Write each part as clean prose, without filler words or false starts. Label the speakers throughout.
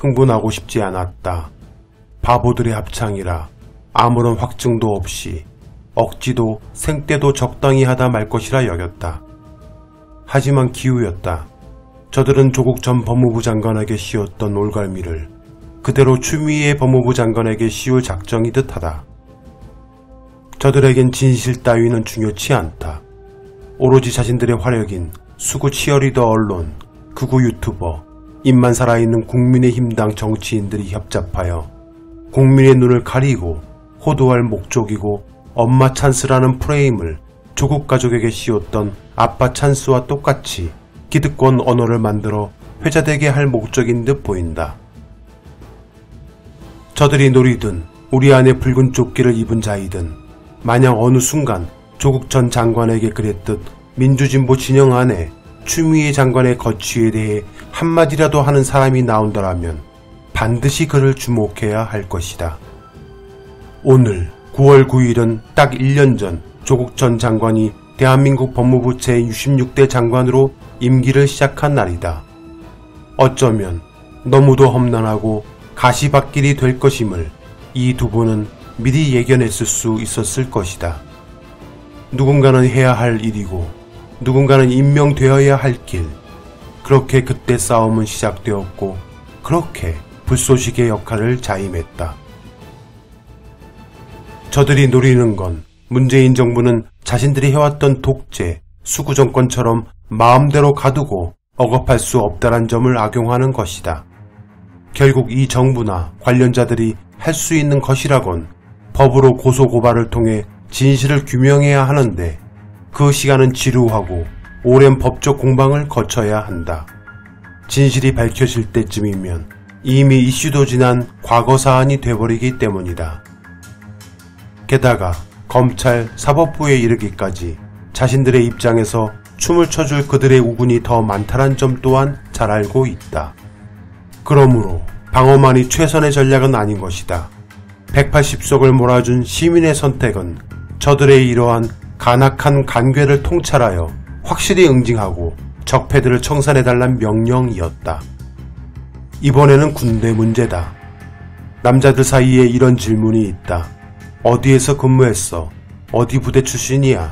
Speaker 1: 흥분하고 싶지 않았다. 바보들의 합창이라 아무런 확증도 없이 억지도 생떼도 적당히 하다 말 것이라 여겼다. 하지만 기우였다. 저들은 조국 전 법무부 장관에게 씌웠던 올갈미를 그대로 추미애 법무부 장관에게 씌울 작정이 듯하다. 저들에겐 진실 따위는 중요치 않다. 오로지 자신들의 화력인 수구 치어리더 언론, 극우 유튜버, 입만 살아있는 국민의힘당 정치인들이 협잡하여 국민의 눈을 가리고 호도할 목적이고 엄마 찬스라는 프레임을 조국 가족에게 씌웠던 아빠 찬스와 똑같이 기득권 언어를 만들어 회자되게 할 목적인 듯 보인다. 저들이 노리든 우리 안에 붉은 조끼를 입은 자이든 만약 어느 순간 조국 전 장관에게 그랬듯 민주진보 진영 안에 추미애 장관의 거취에 대해 한마디라도 하는 사람이 나온다라면 반드시 그를 주목해야 할 것이다. 오늘 9월 9일은 딱 1년 전 조국 전 장관이 대한민국 법무부 제66대 장관으로 임기를 시작한 날이다. 어쩌면 너무도 험난하고 가시밭길이 될 것임을 이 두 분은 미리 예견했을 수 있었을 것이다. 누군가는 해야 할 일이고 누군가는 임명되어야 할 길. 그렇게 그때 싸움은 시작되었고 그렇게 불쏘시개 역할을 자임했다. 저들이 노리는 건 문재인 정부는 자신들이 해왔던 독재, 수구 정권처럼 마음대로 가두고 억압할 수 없다는 점을 악용하는 것이다. 결국 이 정부나 관련자들이 할 수 있는 것이라곤 법으로 고소고발을 통해 진실을 규명해야 하는데 그 시간은 지루하고 오랜 법적 공방을 거쳐야 한다. 진실이 밝혀질 때쯤이면 이미 이슈도 지난 과거 사안이 돼버리기 때문이다. 게다가 검찰, 사법부에 이르기까지 자신들의 입장에서 춤을 춰줄 그들의 우군이 더 많다는 점 또한 잘 알고 있다. 그러므로 방어만이 최선의 전략은 아닌 것이다. 180석을 몰아준 시민의 선택은 저들의 이러한 간악한 간괴를 통찰하여 확실히 응징하고 적폐들을 청산해달란 명령이었다. 이번에는 군대 문제다. 남자들 사이에 이런 질문이 있다. 어디에서 근무했어? 어디 부대 출신이야?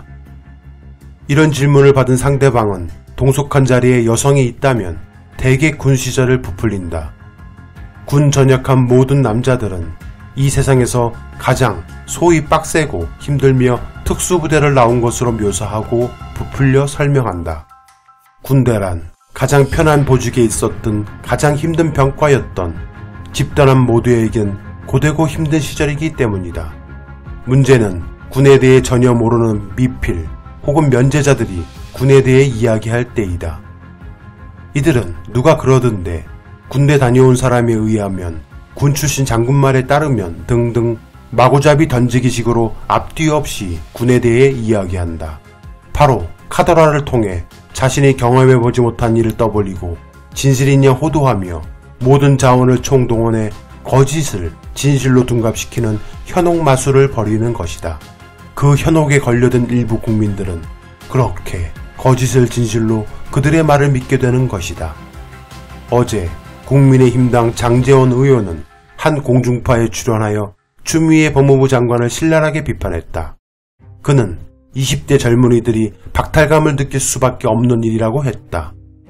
Speaker 1: 이런 질문을 받은 상대방은 동속한 자리에 여성이 있다면 대개 군 시절을 부풀린다. 군 전역한 모든 남자들은 이 세상에서 가장 소위 빡세고 힘들며 특수부대를 나온 것으로 묘사하고 부풀려 설명한다. 군대란 가장 편한 보직에 있었던 가장 힘든 병과였던 집단한 모두에겐 고되고 힘든 시절이기 때문이다. 문제는 군에 대해 전혀 모르는 미필 혹은 면제자들이 군에 대해 이야기할 때이다. 이들은 누가 그러던데 군대 다녀온 사람에 의하면 군 출신 장군 말에 따르면 등등 마구잡이 던지기식으로 앞뒤 없이 군에 대해 이야기한다. 바로 카더라를 통해 자신이 경험해보지 못한 일을 떠벌리고 진실이냐 호도하며 모든 자원을 총동원해 거짓을 진실로 둔갑시키는 현혹 마술을 벌이는 것이다. 그 현혹에 걸려든 일부 국민들은 그렇게 거짓을 진실로 그들의 말을 믿게 되는 것이다. 어제 국민의힘당 장제원 의원은 한 공중파에 출연하여 추미애 법무부 장관을 신랄하게 비판했다. 그는 20대 젊은이들이 박탈감을 느낄 수밖에 없는 일이라고 했다.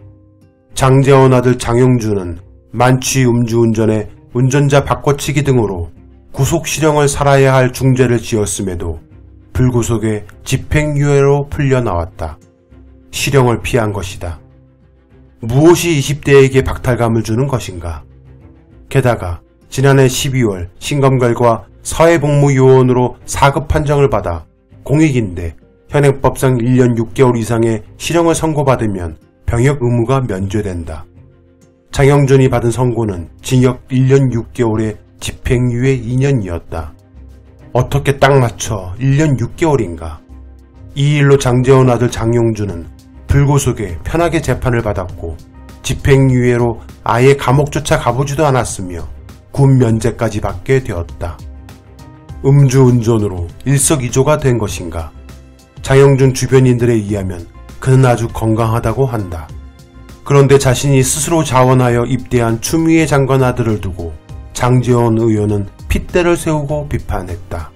Speaker 1: 장제원 아들 장영준은 만취 음주운전에 운전자 바꿔치기 등으로 구속실형을 살아야 할 중죄를 지었음에도 불구속에 집행유예로 풀려나왔다. 실형을 피한 것이다. 무엇이 20대에게 박탈감을 주는 것인가? 게다가 지난해 12월 신검결과 사회복무요원으로 4급 판정을 받아 공익인데 현행법상 1년 6개월 이상의 실형을 선고받으면 병역 의무가 면제된다. 장영준이 받은 선고는 징역 1년 6개월에 집행유예 2년이었다. 어떻게 딱 맞춰 1년 6개월인가? 이 일로 장제원 아들 장용준은 불구속에 편하게 재판을 받았고 집행유예로 아예 감옥조차 가보지도 않았으며 군 면제까지 받게 되었다. 음주운전으로 일석이조가 된 것인가? 장영준 주변인들에 의하면 그는 아주 건강하다고 한다. 그런데 자신이 스스로 자원하여 입대한 추미애 장관 아들을 두고 장제원 의원은 핏대를 세우고 비판했다.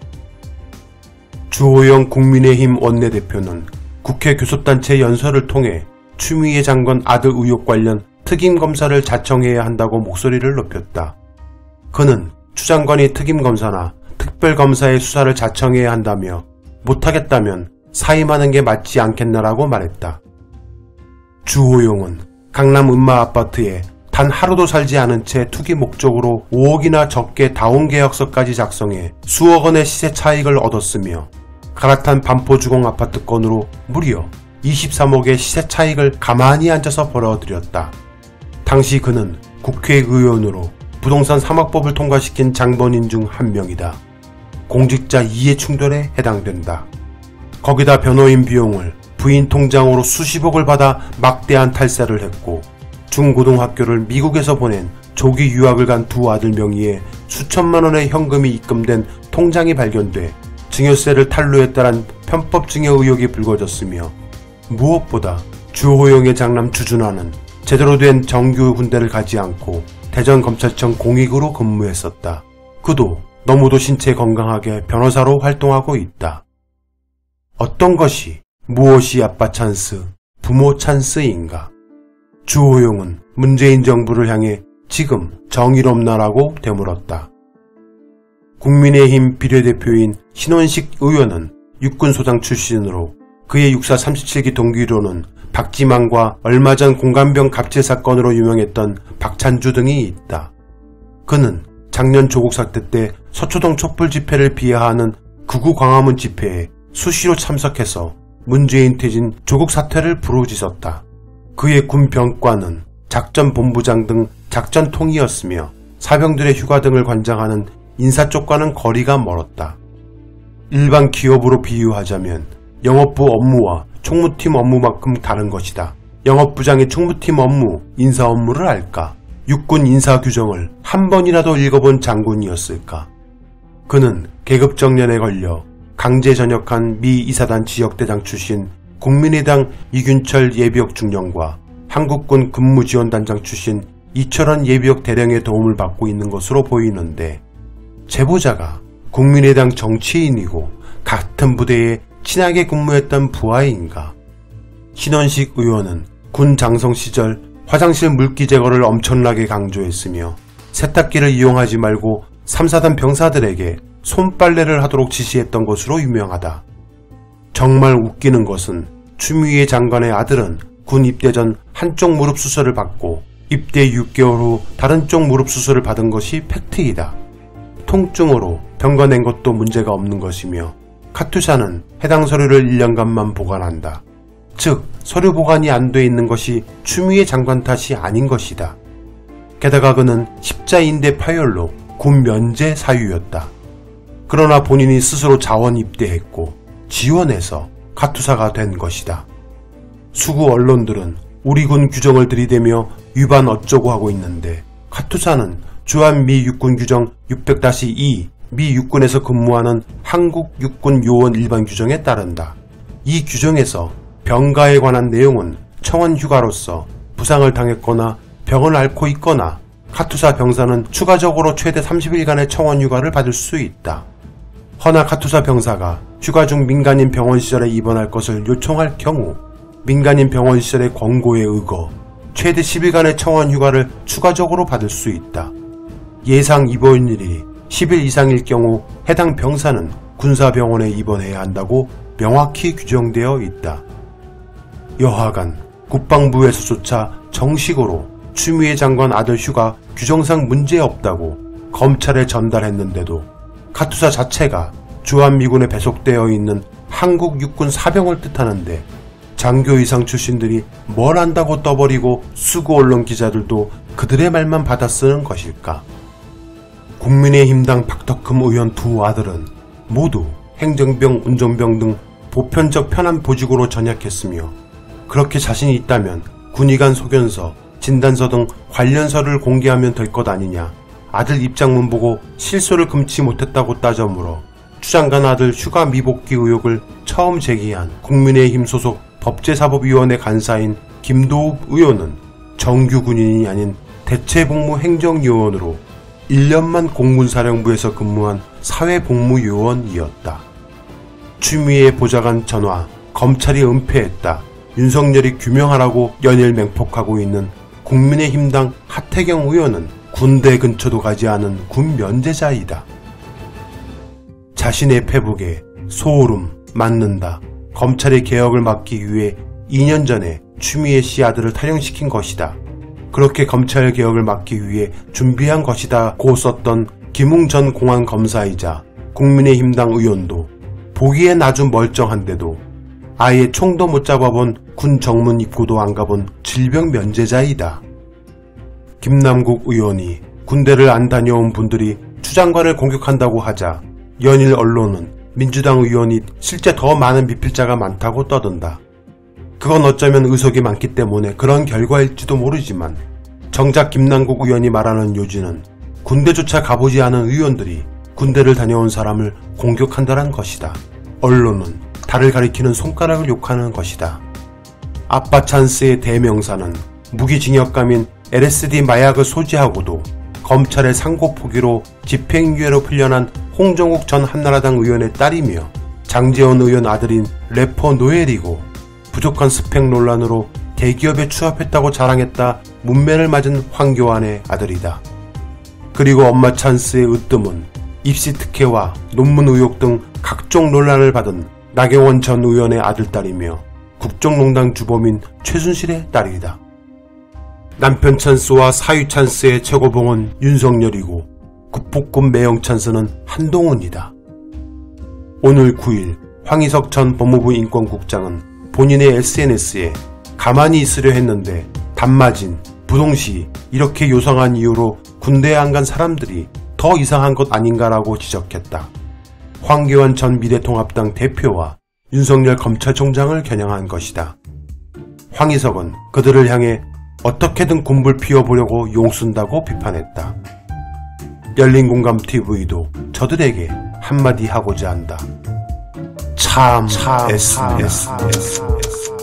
Speaker 1: 주호영 국민의힘 원내대표는 국회 교섭단체 연설을 통해 추미애 장관 아들 의혹 관련 특임검사를 자청해야 한다고 목소리를 높였다. 그는 추 장관이 특임검사나 특별검사의 수사를 자청해야 한다며 못하겠다면 사임하는 게 맞지 않겠나라고 말했다. 주호용은 강남 음마 아파트에 단 하루도 살지 않은 채 투기 목적으로 5억이나 적게 다운계약서까지 작성해 수억 원의 시세 차익을 얻었으며 갈아탄 반포주공 아파트 건으로 무려 23억의 시세 차익을 가만히 앉아서 벌어들였다. 당시 그는 국회의원으로 부동산 3억법을 통과시킨 장본인 중 한 명이다. 공직자 이해 충돌에 해당된다. 거기다 변호인 비용을 부인 통장으로 수십억을 받아 막대한 탈세를 했고 중고등학교를 미국에서 보낸 조기 유학을 간 두 아들 명의의 수천만 원의 현금이 입금된 통장이 발견돼 증여세를 탈루했다란 편법 증여 의혹이 불거졌으며 무엇보다 주호영의 장남 주준하는 제대로 된 정규 군대를 가지 않고 대전검찰청 공익으로 근무했었다. 그도 너무도 신체 건강하게 변호사로 활동하고 있다. 어떤 것이 무엇이 아빠 찬스, 부모 찬스인가? 주호영은 문재인 정부를 향해 지금 정의롭나라고 되물었다. 국민의힘 비례대표인 신원식 의원은 육군소장 출신으로 그의 육사 37기 동기로는 박지만과 얼마 전 공감병 갑질 사건으로 유명했던 박찬주 등이 있다. 그는 작년 조국 사태 때 서초동 촛불 집회를 비하하는 극우 광화문 집회에 수시로 참석해서 문재인 퇴진 조국 사퇴를 부르짖었다. 그의 군 병과는 작전본부장 등 작전통이었으며 사병들의 휴가 등을 관장하는 인사 쪽과는 거리가 멀었다. 일반 기업으로 비유하자면 영업부 업무와 총무팀 업무만큼 다른 것이다. 영업부장이 총무팀 업무, 인사 업무를 알까? 육군 인사 규정을 한 번이라도 읽어본 장군이었을까? 그는 계급정년에 걸려 강제 전역한 미 이사단 지역대장 출신 국민의당 이균철 예비역 중령과 한국군 근무지원단장 출신 이철원 예비역 대령의 도움을 받고 있는 것으로 보이는데 제보자가 국민의당 정치인이고 같은 부대에 친하게 근무했던 부하인가? 신원식 의원은 군 장성 시절 화장실 물기 제거를 엄청나게 강조했으며 세탁기를 이용하지 말고 3, 4단 병사들에게 손빨래를 하도록 지시했던 것으로 유명하다. 정말 웃기는 것은 추미애 장관의 아들은 군 입대 전 한쪽 무릎 수술을 받고 입대 6개월 후 다른 쪽 무릎 수술을 받은 것이 팩트이다. 통증으로 병가 낸 것도 문제가 없는 것이며 카투샤는 해당 서류를 1년간만 보관한다. 즉 서류 보관이 안 돼 있는 것이 추미애 장관 탓이 아닌 것이다. 게다가 그는 십자인대 파열로 군 면제 사유였다. 그러나 본인이 스스로 자원 입대했고 지원해서 카투사가 된 것이다. 수구 언론들은 우리 군 규정을 들이대며 위반 어쩌고 하고 있는데 카투사는 주한미 육군 규정 600-2 미 육군에서 근무하는 한국 육군 요원 일반 규정에 따른다. 이 규정에서 병가에 관한 내용은 청원 휴가로서 부상을 당했거나 병을 앓고 있거나 카투사 병사는 추가적으로 최대 30일간의 청원 휴가를 받을 수 있다. 허나 카투사 병사가 휴가 중 민간인 병원 시설에 입원할 것을 요청할 경우 민간인 병원 시설의 권고에 의거 최대 10일간의 청원 휴가를 추가적으로 받을 수 있다. 예상 입원일이 10일 이상일 경우 해당 병사는 군사병원에 입원해야 한다고 명확히 규정되어 있다. 여하간 국방부에서조차 정식으로 추미애 장관 아들 휴가 규정상 문제없다고 검찰에 전달했는데도 카투사 자체가 주한미군에 배속되어 있는 한국 육군 사병을 뜻하는데 장교 이상 출신들이 뭘 안다고 떠버리고 수구 언론 기자들도 그들의 말만 받아 쓰는 것일까? 국민의힘당 박덕흠 의원 두 아들은 모두 행정병, 운전병 등 보편적 편한 보직으로 전역했으며 그렇게 자신이 있다면 군의관 소견서, 진단서 등 관련서를 공개하면 될 것 아니냐. 아들 입장문 보고 실소를 금치 못했다고 따져 물어 추 장관 아들 휴가 미복귀 의혹을 처음 제기한 국민의힘 소속 법제사법위원회 간사인 김도욱 의원은 정규 군인이 아닌 대체복무 행정요원으로 1년만 공군사령부에서 근무한 사회복무요원이었다. 추미애 보좌관 전화, 검찰이 은폐했다, 윤석열이 규명하라고 연일 맹폭하고 있는 국민의힘당 하태경 의원은 군대 근처도 가지 않은 군 면제자이다. 자신의 페북에 소름, 맞는다, 검찰의 개혁을 막기 위해 2년 전에 추미애 씨 아들을 탈영시킨 것이다, 그렇게 검찰 개혁을 막기 위해 준비한 것이다 고 썼던 김웅 전 공안검사이자 국민의힘당 의원도 보기엔 아주 멀쩡한데도 아예 총도 못 잡아본 군 정문 입구도 안 가본 질병 면제자이다. 김남국 의원이 군대를 안 다녀온 분들이 추 장관을 공격한다고 하자 연일 언론은 민주당 의원이 실제 더 많은 미필자가 많다고 떠든다. 그건 어쩌면 의석이 많기 때문에 그런 결과일지도 모르지만 정작 김남국 의원이 말하는 요지는 군대조차 가보지 않은 의원들이 군대를 다녀온 사람을 공격한다는 것이다. 언론은 달을 가리키는 손가락을 욕하는 것이다. 아빠 찬스의 대명사는 무기징역감인 LSD 마약을 소지하고도 검찰의 상고 포기로 집행유예로 풀려난 홍정욱 전 한나라당 의원의 딸이며 장제원 의원 아들인 래퍼 노엘이고 부족한 스펙 논란으로 대기업에 취업했다고 자랑했다 문매를 맞은 황교안의 아들이다. 그리고 엄마 찬스의 으뜸은 입시 특혜와 논문 의혹 등 각종 논란을 받은 나경원 전 의원의 아들딸이며 국정농단 주범인 최순실의 딸이다. 남편 찬스와 사위 찬스의 최고봉은 윤석열이고 국폭군 매형 찬스는 한동훈이다. 오늘 9일 황희석 전 법무부 인권국장은 본인의 SNS에 가만히 있으려 했는데 단마진, 부동시 이렇게 요상한 이유로 군대에 안 간 사람들이 더 이상한 것 아닌가라고 지적했다. 황교안 전 미래통합당 대표와 윤석열 검찰총장을 겨냥한 것이다. 황희석은 그들을 향해 어떻게든 군불 피워보려고 용쓴다고 비판했다. 열린공감TV도 저들에게 한마디 하고자 한다. 참 S.